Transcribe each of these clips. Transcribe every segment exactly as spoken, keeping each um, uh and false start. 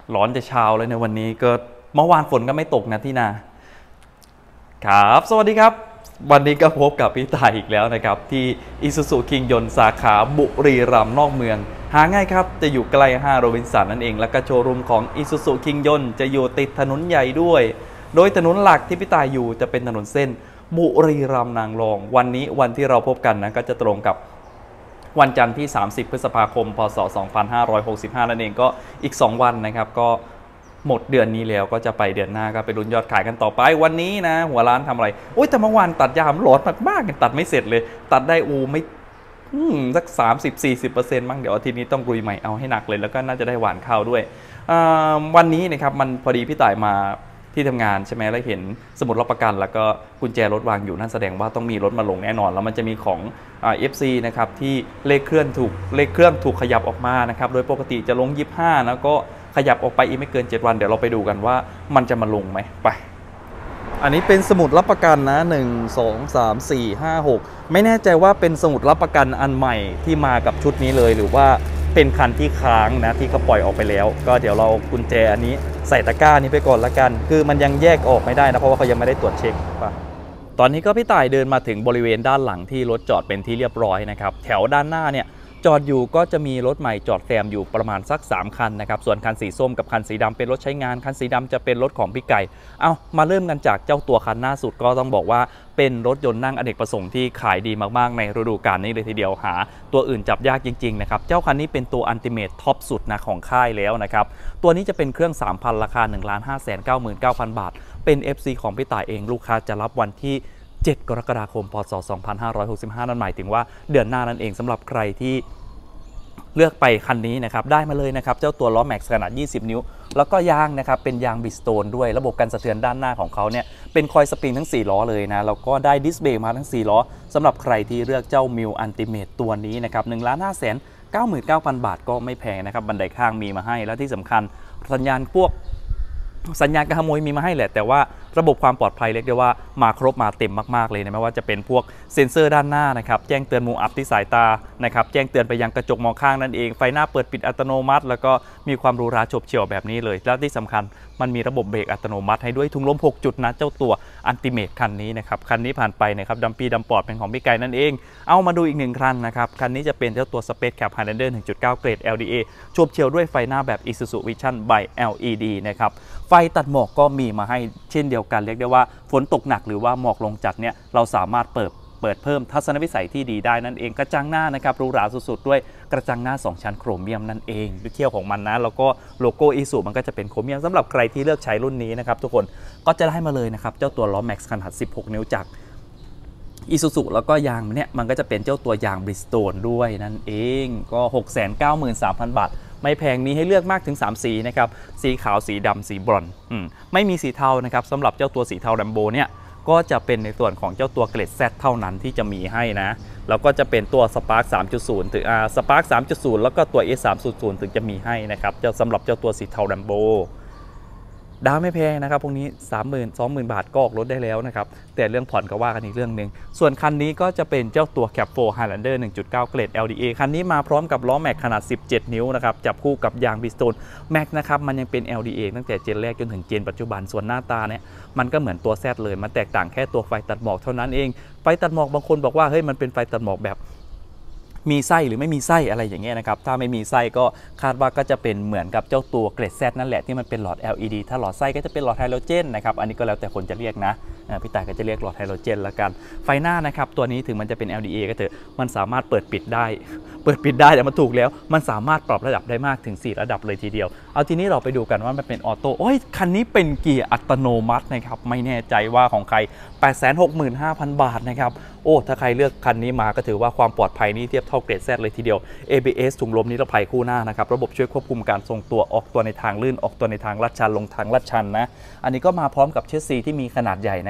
ร้อนแต่เช้าเลยในวันนี้ก็เมื่อวานฝนก็ไม่ตกนะที่นาครับสวัสดีครับวันนี้ก็พบกับพี่ต่ายอีกแล้วนะครับที่ Isuzu คิงยนต์สาขาบุรีรัมย์นอกเมืองหาง่ายครับจะอยู่ใกล้ห้างโรบินสันนั่นเองแล้วก็โชว์รูมของ Isuzu คิงยนต์จะอยู่ติดถนนใหญ่ด้วยโดยถนนหลักที่พี่ต่ายอยู่จะเป็นถนนเส้นบุรีรัมย์นางรองวันนี้วันที่เราพบกันนะก็จะตรงกับวันจันทร์ที่สามสิบพฤษภาคมพศสองพันห้าร้อยหกสิบห้านั่นเองก็อีกสองวันนะครับก็หมดเดือนนี้แล้วก็จะไปเดือนหน้าก็ไปลุ้นยอดขายกันต่อไปวันนี้นะหัวร้านทำอะไรโอ้ยแต่เมื่อวานตัดยามหลอดมากๆตัดไม่เสร็จเลยตัดได้อูไม่สัก สามสิบถึงสี่สิบเปอร์เซ็นต์ มั้งเดี๋ยวอาทิตย์นี้ต้องรุยใหม่เอาให้หนักเลยแล้วก็น่าจะได้หวานข้าวด้วยวันนี้นะครับมันพอดีพี่ต่ายมาที่ทำงานใช่ไหมแล้วเห็นสมุดรับประกันแล้วก็กุญแจรถวางอยู่นั่นแสดงว่าต้องมีรถมาลงแน่นอนแล้วมันจะมีของ เอฟ ซี นะครับที่เลขเคลื่อนถูกเลขเครื่องถูกขยับออกมานะครับโดยปกติจะลงยี่สิบห้าแล้วก็ขยับออกไปอีกไม่เกินเจ็ดวันเดี๋ยวเราไปดูกันว่ามันจะมาลงไหมไปอันนี้เป็นสมุดรับประกันนะหนึ่ง สอง สาม สี่ ห้า หกไม่แน่ใจว่าเป็นสมุดรับประกันอันใหม่ที่มากับชุดนี้เลยหรือว่าเป็นคันที่ค้างนะที่เขาปล่อยออกไปแล้วก็เดี๋ยวเรากุญแจอันนี้ใส่ตะกร้านี้ไปก่อนละกันคือมันยังแยกออกไม่ได้นะเพราะว่าเขายังไม่ได้ตรวจเช็คป่ะตอนนี้ก็พี่ต่ายเดินมาถึงบริเวณด้านหลังที่รถจอดเป็นที่เรียบร้อยนะครับแถวด้านหน้าเนี่ยจอดอยู่ก็จะมีรถใหม่จอดแซมอยู่ประมาณสักสามคันนะครับส่วนคันสีส้มกับคันสีดำเป็นรถใช้งานคันสีดำจะเป็นรถของพี่ไก่เอามาเริ่มกันจากเจ้าตัวคันหน้าสุดก็ต้องบอกว่าเป็นรถยนต์นั่งอเนกประสงค์ที่ขายดีมากๆในฤดูกาลนี้เลยทีเดียวหาตัวอื่นจับยากจริงๆนะครับเจ้าคันนี้เป็นตัวอัลติเมทท็อปสุดนะของค่ายแล้วนะครับตัวนี้จะเป็นเครื่อง สามพัน ราคา หนึ่งล้านห้าแสนเก้าหมื่นเก้าพัน บาทเป็น เอฟ ซี ของพี่ต่ายเองลูกค้าจะรับวันที่เจ็ดกรกฎาคมพศสองพันห้าร้อยหกสิบห้านั่นหมายถึงว่าเดือนหน้านั่นเองสำหรับใครที่เลือกไปคันนี้นะครับได้มาเลยนะครับเจ้าตัวล้อแม็กซ์ขนาดยี่สิบนิ้วแล้วก็ยางนะครับเป็นยางบริสโตนด้วยระบบกันสะเทือนด้านหน้าของเขาเนี่ยเป็นคอยสปริงทั้งสี่ล้อเลยนะแล้วก็ได้ดิสเบรกมาทั้งสี่ล้อสำหรับใครที่เลือกเจ้ามิวอัลติเมทตัวนี้นะครับหนึ่งล้านห้าแสนเก้าหมื่นเก้าพันบาทก็ไม่แพงนะครับบันไดข้างมีมาให้แล้วที่สำคัญสัญญาณพวกสัญญาณการขโมยมีมาให้แหละแต่ว่าระบบความปลอดภัยเรียกได้ว่ามาครบมาเต็มมากๆเลยนะไม่ว่าจะเป็นพวกเซ็นเซอร์ด้านหน้านะครับแจ้งเตือนมุมอับที่สายตานะครับแจ้งเตือนไปยังกระจกมองข้างนั่นเองไฟหน้าเปิดปิดอัตโนมัติแล้วก็มีความหรูหราโฉบเฉี่ยวแบบนี้เลยและที่สำคัญมันมีระบบเบรกอัตโนมัติให้ด้วยถุงลมหกจุดนะเจ้าตัวอัลติเมทคันนี้นะครับคันนี้ผ่านไปนะครับดัมปีดัมปอดเป็นของพี่ไก่นั่นเองเอามาดูอีกหนึ่งคันนะครับคันนี้จะเป็นเจ้าตัว Space Cab Highlander หนึ่งจุดเก้า เกรด แอล ดี เอ โฉบเฉี่ยวด้วยไฟหน้าแบบ Isuzu Vision by แอล อี ดี นะครับไฟตัดหมอกก็มีมาให้เช่นเดียวกันเรียกได้ว่าฝนตกหนักหรือว่าหมอกลงจัดเนี่ยเราสามารถเปิดเปิดเพิ่มทัศนวิสัยที่ดีได้นั่นเองกระจังหน้านะครับหรูหราสุดๆด้วยกระจังหน้าสองชั้นโครเมียมนั่นเองด้วยเขี้ยวของมันนะแล้วก็โลโก้อีซูมันก็จะเป็นโครเมียมสำหรับใครที่เลือกใช้รุ่นนี้นะครับทุกคนก็จะได้มาเลยนะครับเจ้าตัวล้อแม็กซ์ขนาดสิบหกนิ้วจากอีซูซูแล้วก็ยางเนี่ยมันก็จะเป็นเจ้าตัวยางบริสโตนด้วยนั่นเองก็ หกแสนเก้าหมื่นสามพัน บาทไม่แพงมีให้เลือกมากถึงสามสีนะครับสีขาวสีดำสีบรอนซ์ไม่มีสีเทานะครับสำหรับเจ้าตัวสีเทาแรมโบเนี่ยก็จะเป็นในส่วนของเจ้าตัวเกรด Z เท่านั้นที่จะมีให้นะแล้วก็จะเป็นตัว Spark สามจุดศูนย์ ถึงอ่า Spark สามจุดศูนย์ แล้วก็ตัว เอส สามจุดศูนย์ ถึงจะมีให้นะครับเจ้าสำหรับเจ้าตัวสีเทาแรมโบดาวไม่แพงนะครับพวกนี้ สามหมื่น สองหมื่น บาทก็ออกรถได้แล้วนะครับแต่เรื่องผ่อนก็ว่ากันอีกเรื่องหนึ่งส่วนคันนี้ก็จะเป็นเจ้าตัว Cab โฟร์ Highlander หนึ่งจุดเก้า เกรด แอล ดี เอ คันนี้มาพร้อมกับล้อแม็กขนาดสิบเจ็ดนิ้วนะครับจับคู่กับยางบริสโตนแม็กนะครับมันยังเป็น แอล ดี เอ ตั้งแต่เจนแรกจนถึงเจนปัจจุบันส่วนหน้าตาเนี่ยมันก็เหมือนตัว Z เลยมันแตกต่างแค่ตัวไฟตัดหมอกเท่านั้นเองไฟตัดหมอกบางคนบอกว่าเฮ้ยมันเป็นไฟตัดหมอกแบบมีไส้หรือไม่มีไส้อะไรอย่างเงี้ยนะครับถ้าไม่มีไส้ก็คาดว่าก็จะเป็นเหมือนกับเจ้าตัวเกรด Z นั่นแหละที่มันเป็นหลอด แอล อี ดี ถ้าหลอดไส้ก็จะเป็นหลอดไฮโดรเจนนะครับอันนี้ก็แล้วแต่คนจะเรียกนะพี่ต่ายก็จะเรียกหลอดไฮโดรเจนละกันไฟหน้านะครับตัวนี้ถึงมันจะเป็น แอล ดี เอ ก็เถอะมันสามารถเปิดปิดได้เปิดปิดได้แต่มันถูกแล้วมันสามารถปรับระดับได้มากถึงสี่ระดับเลยทีเดียวเอาทีนี้เราไปดูกันว่ามันเป็นออโต้โอ้ยคันนี้เป็นเกียร์อัตโนมัตินะครับไม่แน่ใจว่าของใคร แปดแสนหกหมื่นห้าพัน บาทนะครับโอ้ถ้าใครเลือกคันนี้มาก็ถือว่าความปลอดภัยนี่เทียบเท่าเกรด Z เลยทีเดียว เอ บี เอส ถุงลมนิรภัยคู่หน้านะครับระบบช่วยควบคุมการทรงตัวออกตัวในทางลื่นออกตัวในทางลาดชันลงทางลาดชันนะอันนี้ก็มาพร้อมกับเชสซีที่มีขนาดใหญ่นะครับ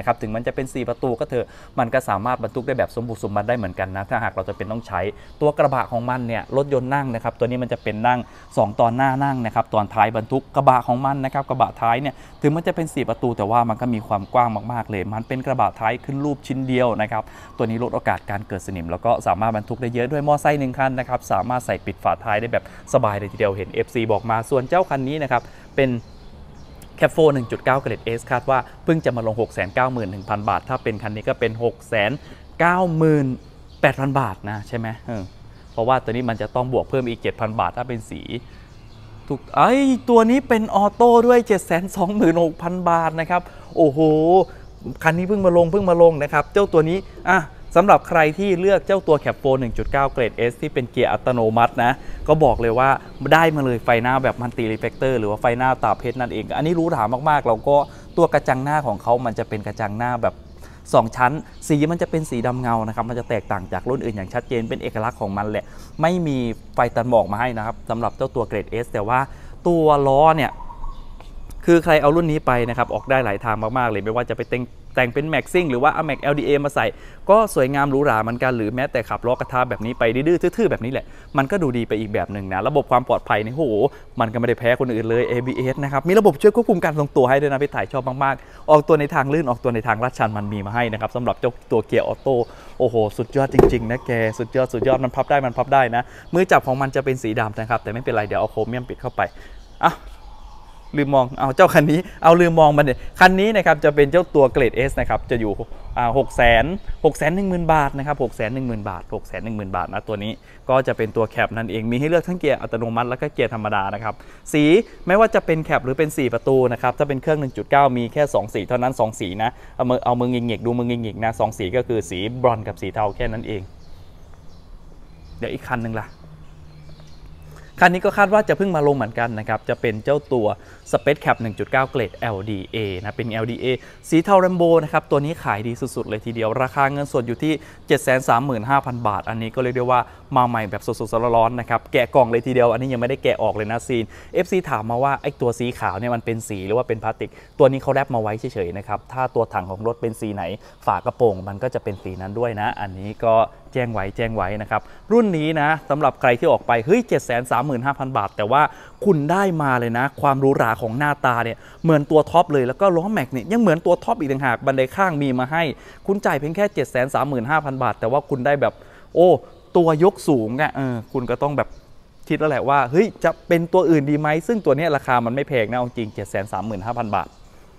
นะครับถึงมันจะเป็นสี่ประตูก็เถอะมันก็สามารถบรรทุกได้แบบสมบูรณ์สมบัติได้เหมือนกันนะถ้าหากเราจะเป็นต้องใช้ตัวกระบะของมันเนี่ยรถยนต์นั่งนะครับตัวนี้มันจะเป็นนั่งสองตอนหน้านั่งนะครับตอนท้ายบรรทุกกระบะของมันนะครับกระบะท้ายเนี่ยถึงมันจะเป็นสี่ประตูแต่ว่ามันก็มีความกว้างมากๆเลยมันเป็นกระบะท้ายขึ้นรูปชิ้นเดียวนะครับตัวนี้ลดโอกาสการเกิดสนิมแล้วก็สามารถบรรทุกได้เยอะด้วยมอไซค์หนึ่งคันนะครับสามารถใส่ปิดฝาท้ายได้แบบสบายเลยทีเดียวเห็น เอฟ ซี บอกมาส่วนเจ้าคันนี้นะครับเป็นแคปโฟ หนึ่งจุดเก้า เกรด S คาดว่าเพิ่งจะมาลง หกแสนเก้าหมื่นหนึ่งพัน บาทถ้าเป็นคันนี้ก็เป็น หกแสนเก้าหมื่นแปดพัน บาทนะใช่ไหมเออเพราะว่าตัวนี้มันจะต้องบวกเพิ่มอีก เจ็ดพัน บาทถ้าเป็นสีถูกไอ้ตัวนี้เป็นออโต้ด้วย เจ็ดแสนสองหมื่นหกพัน บาทนะครับโอ้โหคันนี้เพิ่งมาลงเพิ่งมาลงนะครับเจ้าตัวนี้อ่ะสำหรับใครที่เลือกเจ้าตัวแคปโฟ หนึ่งจุดเก้า เกรด S ที่เป็นเกียร์อัตโนมัตินะก็บอกเลยว่าได้มาเลยไฟหน้าแบบมัลติรีเฟลคเตอร์หรือว่าไฟหน้าตาเพชรนั่นเองอันนี้หรูหรามากๆเราก็ตัวกระจังหน้าของเขามันจะเป็นกระจังหน้าแบบสองชั้นสีมันจะเป็นสีดำเงานะครับมันจะแตกต่างจากรุ่นอื่นอย่างชัดเจนเป็นเอกลักษณ์ของมันแหละไม่มีไฟตัดหมอกมาให้นะครับสำหรับเจ้าตัวเกรด S แต่ว่าตัวล้อเนี่ยคือใครเอารุ่นนี้ไปนะครับออกได้หลายทางมากๆเลยไม่ว่าจะไปแต่งแต่งเป็นแม็กซิ่งหรือว่าเอาแม็ก แอล ดี เอ มาใส่ก็สวยงามหรูหราเหมือนกันหรือแม้แต่ขับล้อกระทะแบบนี้ไปดื้อๆทื่อๆแบบนี้แหละมันก็ดูดีไปอีกแบบหนึ่งนะระบบความปลอดภัยนี่โหมันก็ไม่ได้แพ้คนอื่นเลย เอ บี เอส นะครับมีระบบช่วยควบคุมการทรงตัวให้ด้วยนะพี่ถ่ายชอบมากๆออกตัวในทางลื่นออกตัวในทางลาดชันมันมีมาให้นะครับสำหรับเจ้าตัวเกียร์ออโต้โอ้โหสุดยอดจริงๆนะแกสุดยอดสุดยอดมันพับได้มันพับได้นะมือจับของมันจะเป็นสีดำนะครับแต่ไม่เป็นไรเดี๋ยวเอาโครเมียมปิดเข้าไปอ่ะลืมมองเอาเจ้าคันนี้เอาลืมมองมันเนี่ยคันนี้นะครับจะเป็นเจ้าตัวเกรด S นะครับจะอยู่อ่าหกแสนหกแสนหนึ่งหมื่นบาทนะครับหกแสนหนึ่งหมื่นบาทหกแสนหนึ่งหมื่นบาทนะตัวนี้ก็จะเป็นตัวแคปนั่นเองมีให้เลือกทั้งเกียร์อัตโนมัติแล้วก็เกียร์ธรรมดานะครับสีไม่ว่าจะเป็นแคปหรือเป็นสี่ประตูนะครับถ้าเป็นเครื่อง หนึ่งจุดเก้า มีแค่สองสีเท่านั้นสองสีนะเอามือเอามือเงียกๆดูมือเงียกๆนะสองสีก็คือสีบรอนซ์กับสีเทาแค่นั้นเองเดี๋ยวอีกคันหนึ่งล่ะคันนี้ก็คาดว่าจะเพิ่งมาลงเหมือนกันนะครับจะเป็นเจ้าตัว Space Cap หนึ่งจุดเก้า เกรด แอล ดี เอ นะเป็น แอล ดี เอ สีเทาแรมโบนะครับตัวนี้ขายดีสุดๆเลยทีเดียวราคาเงินสดอยู่ที่ เจ็ดแสนสามหมื่นห้าพัน บาทอันนี้ก็เรียกได้ว่ามาใหม่แบบสดๆร้อนๆนะครับแกะกล่องเลยทีเดียวอันนี้ยังไม่ได้แกะออกเลยนะซีน เอฟ ซี ถามมาว่าไอ้ตัวสีขาวเนี่ยมันเป็นสีหรือว่าเป็นพลาสติกตัวนี้เขาแรปมาไว้เฉยๆนะครับถ้าตัวถังของรถเป็นสีไหนฝากระโปรงมันก็จะเป็นสีนั้นด้วยนะอันนี้ก็แจ้งไว้แจ้งไว้นะครับรุ่นนี้นะสำหรับใครที่ออกไปเฮ้ย เจ็ดแสนสามหมื่นห้าพัน บาทแต่ว่าคุณได้มาเลยนะความหรูหราของหน้าตาเนี่ยเหมือนตัวท็อปเลยแล้วก็ล้อแม็กเนี่ยยังเหมือนตัวท็อปอีกต่างหากบันไดข้างมีมาให้คุณจ่ายเพียงแค่ เจ็ดแสนสามหมื่นห้าพัน บาทแต่ว่าคุณได้แบบโอ้ตัวยกสูงเนี่ยเออคุณก็ต้องแบบคิดแล้วแหละว่าเฮ้ยจะเป็นตัวอื่นดีไหมซึ่งตัวนี้ราคามันไม่แพงนะจริง เจ็ดแสนสามหมื่นห้าพัน บาท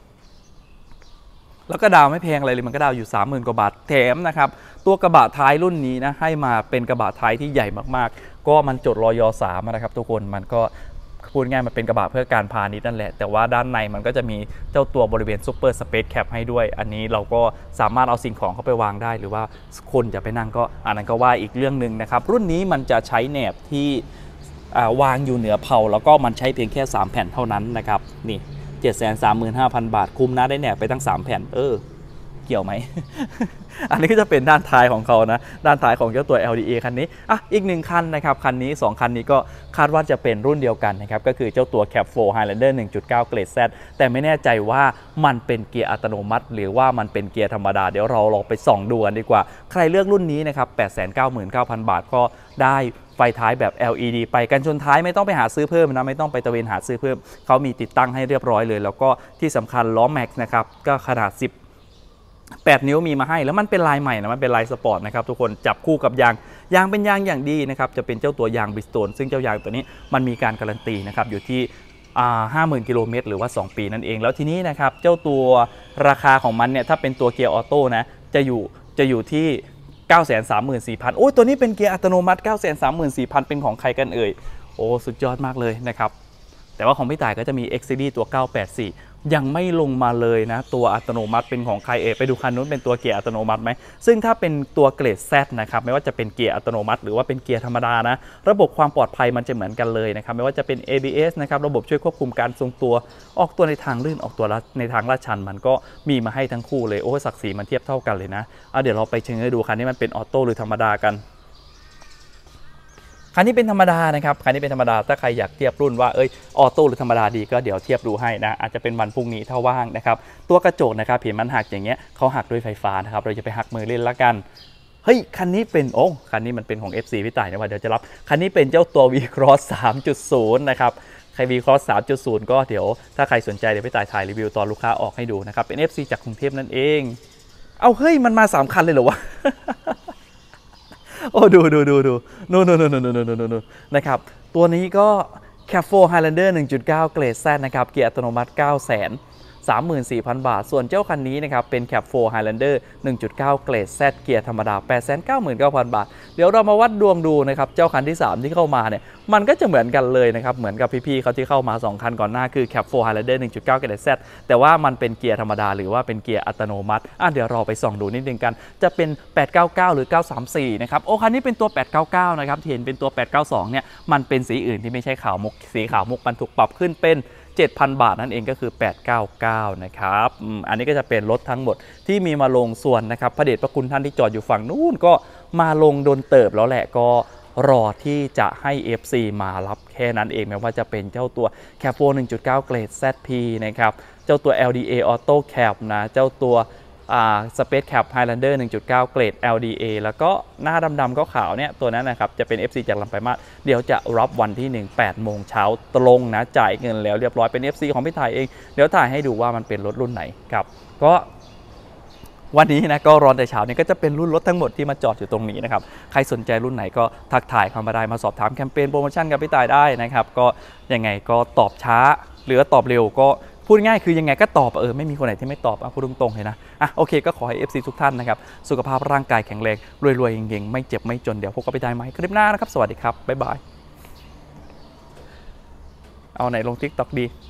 แล้วก็ดาวไม่แพงอะไรเลยมันก็ดาวอยู่ สามหมื่น กว่าบาทแถมนะครับตัวกระบะท้ายรุ่นนี้นะให้มาเป็นกระบะท้ายที่ใหญ่มากๆก็มันจดรอยสามนะครับทุกคนมันก็พูดง่ายมันเป็นกระบะเพื่อการพาณิชย์นั่นแหละแต่ว่าด้านในมันก็จะมีเจ้าตัวบริเวณซูเปอร์สเปซแคปให้ด้วยอันนี้เราก็สามารถเอาสิ่งของเข้าไปวางได้หรือว่าคนจะไปนั่งก็อันนั้นก็ว่าอีกเรื่องหนึ่งนะครับรุ่นนี้มันจะใช้แหนบที่วางอยู่เหนือเพลาแล้วก็มันใช้เพียงแค่สามแผ่นเท่านั้นนะครับนี่ เจ็ดแสนสามหมื่นห้าพัน บาทคุ้มนะได้แหนบไปตั้งสามแผ่นเออเกี่ยวไหม อันนี้ก็จะเป็นด้านท้ายของเขานะด้านท้ายของเจ้าตัว แอล ดี เอ คันนี้อ่ะอีกหนึ่งคันนะครับคันนี้สองคันนี้ก็คาดว่าจะเป็นรุ่นเดียวกันนะครับก็คือเจ้าตัว Cap โฟร์ Highlander หนึ่งจุดเก้า เกรด Z แต่ไม่แน่ใจว่ามันเป็นเกียร์อัตโนมัติหรือว่ามันเป็นเกียร์ธรรมดาเดี๋ยวเราลองไปส่องดูกันดีกว่าใครเลือกรุ่นนี้นะครับ แปดแสนเก้าหมื่นเก้าพัน บาทก็ได้ไฟท้ายแบบ แอล อี ดี ไปกันชนท้ายไม่ต้องไปหาซื้อเพิ่มนะไม่ต้องไปตะเวนหาซื้อเพิ่มเขามีติดตั้งให้เรียบร้อยเลยแล้วก็ที่สำคัญล้อแม็กซ์นะครับก็ขนาดสิบแปดนิ้วมีมาให้แล้วมันเป็นลายใหม่นะมันเป็นลายสปอร์ตนะครับทุกคนจับคู่กับยางยางเป็นยางอย่างดีนะครับจะเป็นเจ้าตัวยางบริสโตนซึ่งเจ้ายางตัวนี้มันมีการการันตีนะครับอยู่ที่ห้าหมื่นกิโลเมตรหรือว่าสองปีนั่นเองแล้วทีนี้นะครับเจ้าตัวราคาของมันเนี่ยถ้าเป็นตัวเกียร์ออโต้นะจะอยู่จะอยู่ที่ เก้าแสนสามหมื่นสี่พัน โอ้ยตัวนี้เป็นเกียร์อัตโนมัติ เก้าแสนสามหมื่นสี่พัน เป็นของใครกันเอ่ยโอ้สุดยอดมากเลยนะครับแต่ว่าของพี่ต่ายก็จะมี X Series ตัวเก้าแปดสี่ยังไม่ลงมาเลยนะตัวอัตโนมัติเป็นของใครเอ่ยไปดูคันนู้นเป็นตัวเกียร์อัตโนมัติไหมซึ่งถ้าเป็นตัวเกรด Z นะครับไม่ว่าจะเป็นเกียร์อัตโนมัติหรือว่าเป็นเกียร์ธรรมดานะระบบความปลอดภัยมันจะเหมือนกันเลยนะครับไม่ว่าจะเป็น เอ บี เอส นะครับระบบช่วยควบคุมการทรงตัวออกตัวในทางลื่นออกตัวในทางลาดชันมันก็มีมาให้ทั้งคู่เลยโอ้ศักดิ์ศรีมันเทียบเท่ากันเลยนะเอาเดี๋ยวเราไปเชิงให้ดูคันนี้มันเป็นออโต้หรือธรรมดากันคันนี้เป็นธรรมดานะครับคันนี้เป็นธรรมดาถ้าใครอยากเทียบรุ่นว่าเอ้ยออโต้หรือธรรมดาดีก็เดี๋ยวเทียบดูให้นะอาจจะเป็นวันพรุ่งนี้ถ้าว่างนะครับตัวกระจกนะครับเห็นมันหักอย่างเงี้ยเขาหักด้วยไฟฟ้านะครับเราจะไปหักมือเล่นละกันเฮ้ยคันนี้เป็นโอ้คันนี้มันเป็นของ เอฟ ซี พี่ต่ายนะว่าเดี๋ยวจะรับคันนี้เป็นเจ้าตัว V-Cross สามจุดศูนย์ นะครับใคร V-Cross สามจุดศูนย์ ก็เดี๋ยวถ้าใครสนใจเดี๋ยวพี่ต่ายถ่ายรีวิวตอนลูกค้าออกให้ดูนะครับเป็น เอฟ ซี จากกรุงเทพนั่นเองเอาเฮ้ยมันมาสามคันเลยเหรอวะ โอ้ดูดูดูดูนู่นนู่นนู่นนู่นนู่นนู่นนะครับตัวนี้ก็ แคป โฟร์ Highlander หนึ่งจุดเก้า เกรด Z นะครับเกียร์อัตโนมัติ เก้าแสนสามหมื่นสี่พัน บาทส่วนเจ้าคันนี้นะครับเป็น แคป โฟร์ Highlander หนึ่งจุดเก้า เกรด Z เกียร์ธรรมดา แปดแสนเก้าหมื่นเก้าพัน บาทเดี๋ยวเรามาวัดดวงดูนะครับเจ้าคันที่สามที่เข้ามาเนี่ยมันก็จะเหมือนกันเลยนะครับเหมือนกับพี่ๆเขาที่เข้ามาสองคันก่อนหน้าคือ แคป โฟร์ Highlander หนึ่งจุดเก้า เกรด Z แต่ว่ามันเป็นเกียร์ธรรมดาหรือว่าเป็นเกียร์อัตโนมัติอ่ะเดี๋ยวเราไปส่องดูนิดนึงกันจะเป็นแปดเก้าเก้าหรือเก้าสามสี่นะครับโอ้คันนี้เป็นตัวแปดเก้าเก้านะครับที่เห็นเป็นตัวแปดเก้าสองเนี่ยมันเป็นสีอื่นที่ไม่ใช่ขาวมุกสีขาวมุกมันถูกปรับขึ้นเป็นเจ็ดพัน บาทนั่นเองก็คือแปดเก้าเก้านะครับ อ, อันนี้ก็จะเป็นรถทั้งหมดที่มีมาลงส่วนนะครับพระเดชพระคุณท่านที่จอดอยู่ฝั่งนู้นก็มาลงโดนเติบแล้วแหละก็รอที่จะให้ เอฟ ซี มารับแค่นั้นเองไม่ว่าจะเป็นเจ้าตัว แคป โฟร์ หนึ่งจุดเก้า เกรด แซด พี นะครับเจ้าตัว แอล ดี เอ Auto Cap นะเจ้าตัวอ่า Space Cap Highlander หนึ่งจุดเก้า เกรด แอล ดี เอ แล้วก็หน้าดำๆก็ขาวเนี่ยตัวนั้นนะครับจะเป็น เอฟ ซี จากลำปางมาศเดี๋ยวจะรับวันที่หนึ่ง แปดโมงเช้าตรงนะจ่ายเงินแล้วเรียบร้อยเป็น เอฟ ซี ของพี่ถ่ายเองเดี๋ยวถ่ายให้ดูว่ามันเป็นรถรุ่นไหนครับก็วันนี้นะก็รอนแต่เช้านี้ก็จะเป็นรุ่นรถทั้งหมดที่มาจอดอยู่ตรงนี้นะครับใครสนใจรุ่นไหนก็ทักถ่ายเข้ามาได้มาสอบถามแคมเปญโปรโมชั่นกับพี่ต่ายได้นะครับก็ยังไงก็ตอบช้าหรือตอบเร็วก็พูดง่ายคือยังไงก็ตอบเออไม่มีคนไหนที่ไม่ตอบอ่ะพูดตรงๆเลยนะอ่ะโอเคก็ขอให้ เอฟ ซี ทุกท่านนะครับสุขภาพร่างกายแข็งแรงรวยๆเก่งๆไม่เจ็บไม่จนเดี๋ยวพบกันไปได้ไหมคลิปหน้านะครับสวัสดีครับบ๊ายบายเอาไหนลง ติ๊กต็อก ดี